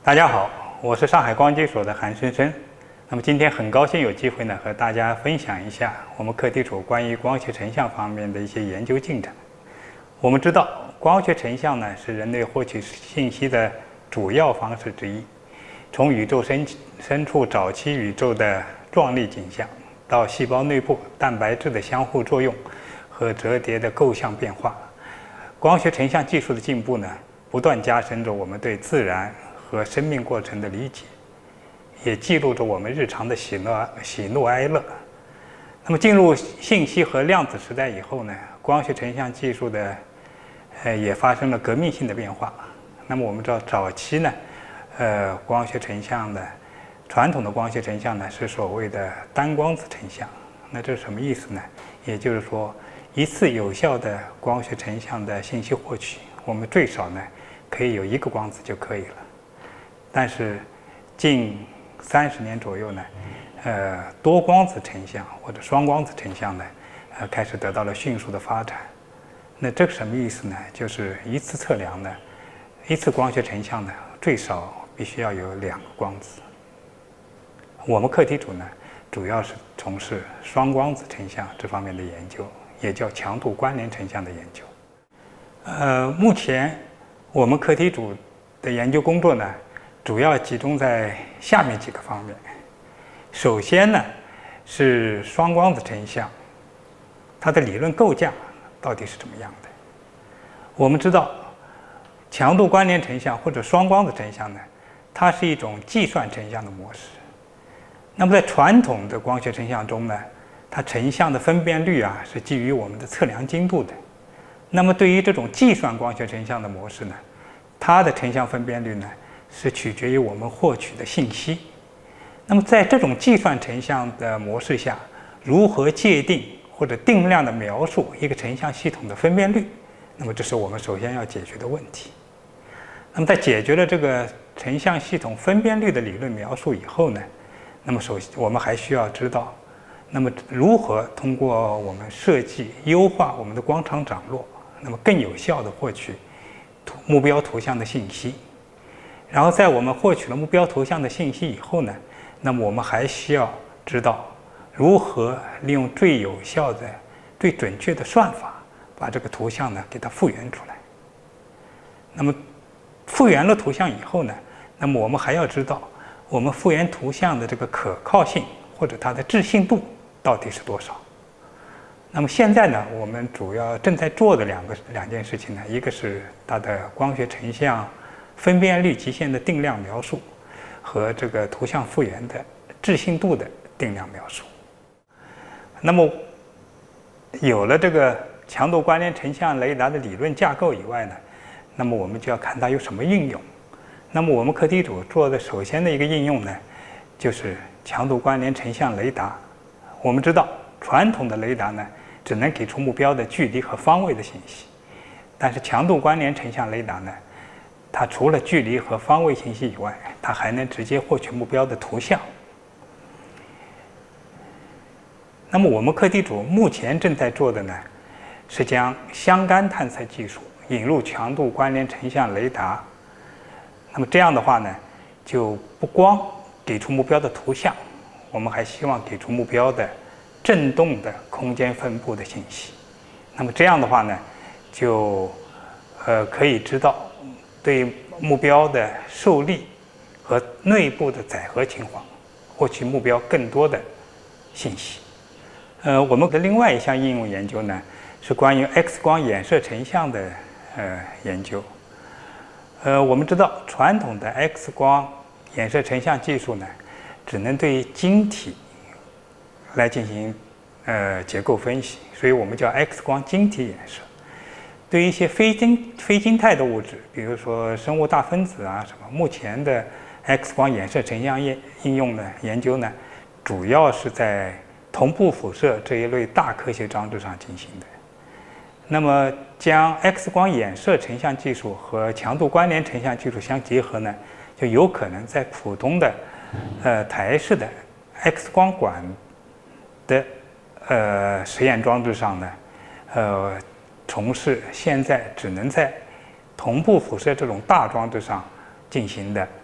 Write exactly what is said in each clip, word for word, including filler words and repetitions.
大家好，我是上海光机所的韩深深。那么今天很高兴有机会呢，和大家分享一下我们课题组关于光学成像方面的一些研究进展。我们知道，光学成像呢是人类获取信息的主要方式之一。从宇宙深深处早期宇宙的壮丽景象，到细胞内部蛋白质的相互作用和折叠的构象变化，光学成像技术的进步呢，不断加深着我们对自然和生命过程的理解，也记录着我们日常的喜乐、喜怒哀乐。那么，进入信息和量子时代以后呢，光学成像技术的呃也发生了革命性的变化。那么，我们知道早期呢，呃，光学成像的传统的光学成像呢是所谓的单光子成像。那这是什么意思呢？也就是说，一次有效的光学成像的信息获取，我们最少呢可以有一个光子就可以了。但是近三十年左右呢，呃，多光子成像或者双光子成像呢，呃，开始得到了迅速的发展。那这个什么意思呢？就是一次测量呢，一次光学成像呢，最少必须要有两个光子。我们课题组呢，主要是从事双光子成像这方面的研究，也叫强度关联成像的研究。呃，目前我们课题组的研究工作呢，主要集中在下面几个方面。首先呢，是双光子成像，它的理论构架到底是怎么样的？我们知道，强度关联成像或者双光子成像呢，它是一种计算成像的模式。那么在传统的光学成像中呢，它成像的分辨率啊是基于我们的测量精度的。那么对于这种计算光学成像的模式呢，它的成像分辨率呢是取决于我们获取的信息。那么在这种计算成像的模式下，如何界定或者定量的描述一个成像系统的分辨率？那么这是我们首先要解决的问题。那么在解决了这个成像系统分辨率的理论描述以后呢，那么首先我们还需要知道，那么如何通过我们设计优化我们的光场涨落，那么更有效地获取图目标图像的信息。然后在我们获取了目标图像的信息以后呢，那么我们还需要知道如何利用最有效的、最准确的算法，把这个图像呢给它复原出来。那么复原了图像以后呢，那么我们还要知道我们复原图像的这个可靠性或者它的置信度到底是多少。那么现在呢，我们主要正在做的两个两件事情呢，一个是它的光学成像分辨率极限的定量描述，和这个图像复原的置信度的定量描述。那么有了这个强度关联成像雷达的理论架构以外呢，那么我们就要看它有什么应用。那么我们课题组做的首先的一个应用呢，就是强度关联成像雷达。我们知道传统的雷达呢，只能给出目标的距离和方位的信息，但是强度关联成像雷达呢，它除了距离和方位信息以外，它还能直接获取目标的图像。那么我们课题组目前正在做的呢，是将相干探测技术引入强度关联成像雷达。那么这样的话呢，就不光给出目标的图像，我们还希望给出目标的振动的空间分布的信息。那么这样的话呢，就呃可以知道对目标的受力和内部的载荷情况，获取目标更多的信息。呃，我们的另外一项应用研究呢，是关于 X 光衍射成像的呃研究。呃，我们知道传统的 X 光衍射成像技术呢，只能对晶体来进行呃结构分析，所以我们叫 X 光晶体衍射。对于一些非晶非晶态的物质，比如说生物大分子啊什么，目前的 X 光衍射成像应应用的研究呢，主要是在同步辐射这一类大科学装置上进行的。那么将 X 光衍射成像技术和强度关联成像技术相结合呢，就有可能在普通的呃台式的 X 光管的呃实验装置上呢，呃从事现在只能在同步辐射这种大装置上进行的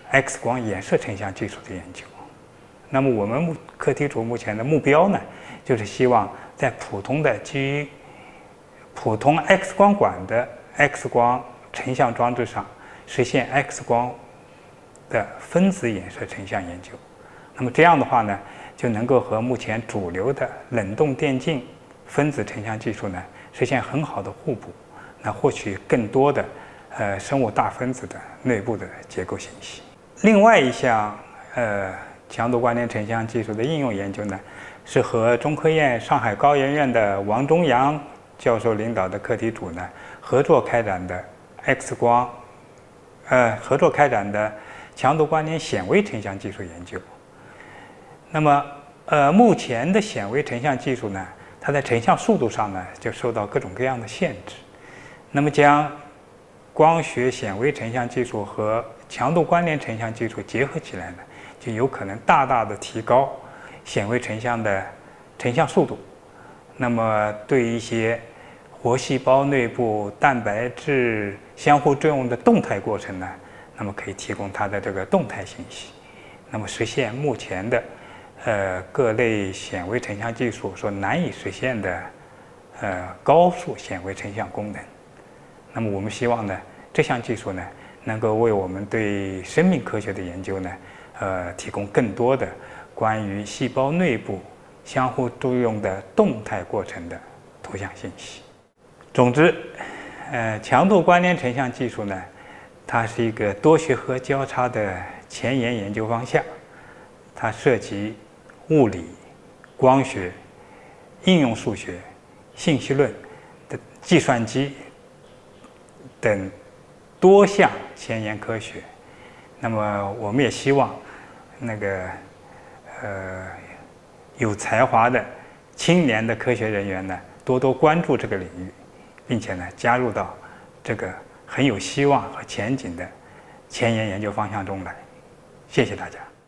X 光衍射成像技术的研究。那么我们目课题组目前的目标呢，就是希望在普通的基于普通 X 光管的 X 光成像装置上实现 X 光的分子衍射成像研究。那么这样的话呢，就能够和目前主流的冷冻电镜分子成像技术呢实现很好的互补，那获取更多的呃生物大分子的内部的结构信息。另外一项呃强度关联成像技术的应用研究呢，是和中科院上海高研院的王忠阳教授领导的课题组呢合作开展的 X 光，呃合作开展的强度关联显微成像技术研究。那么，呃，目前的显微成像技术呢，它在成像速度上呢就受到各种各样的限制。那么，将光学显微成像技术和强度关联成像技术结合起来呢，就有可能大大的提高显微成像的成像速度。那么，对一些活细胞内部蛋白质相互作用的动态过程呢，那么可以提供它的这个动态信息，那么实现目前的呃各类显微成像技术所难以实现的呃高速显微成像功能。那么我们希望呢，这项技术呢能够为我们对生命科学的研究呢，呃提供更多的关于细胞内部相互作用的动态过程的图像信息。总之，呃，强度关联成像技术呢，它是一个多学科交叉的前沿研究方向，它涉及物理、光学、应用数学、信息论的计算机等多项前沿科学。那么，我们也希望那个呃有才华的青年的科学人员呢，多多关注这个领域，并且呢加入到这个很有希望和前景的前沿研究方向中来。谢谢大家。